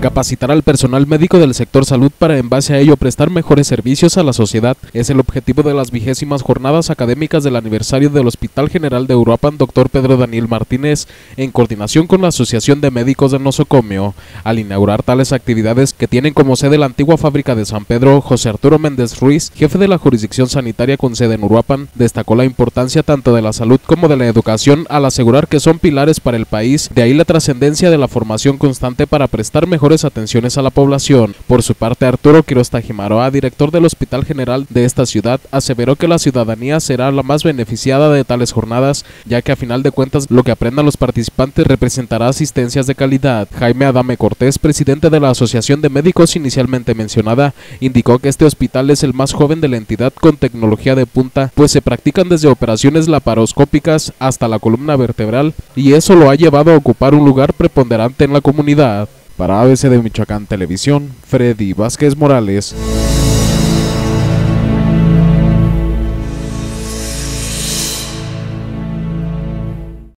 Capacitar al personal médico del sector salud para en base a ello prestar mejores servicios a la sociedad es el objetivo de las 20º jornadas académicas del aniversario del Hospital General de Uruapan Dr. Pedro Daniel Martínez, en coordinación con la Asociación de Médicos de Nosocomio. Al inaugurar tales actividades, que tienen como sede la antigua fábrica de San Pedro, José Arturo Méndez Ruiz, jefe de la jurisdicción sanitaria con sede en Uruapan, destacó la importancia tanto de la salud como de la educación al asegurar que son pilares para el país, de ahí la trascendencia de la formación constante para prestar mejores atenciones a la población. Por su parte, Arturo Quiroz Tajimaroa, director del Hospital General de esta ciudad, aseveró que la ciudadanía será la más beneficiada de tales jornadas, ya que a final de cuentas lo que aprendan los participantes representará asistencias de calidad. Jaime Adame Cortés, presidente de la Asociación de Médicos inicialmente mencionada, indicó que este hospital es el más joven de la entidad con tecnología de punta, pues se practican desde operaciones laparoscópicas hasta la columna vertebral, y eso lo ha llevado a ocupar un lugar preponderante en la comunidad. Para ABC de Michoacán Televisión, Freddy Vázquez Morales.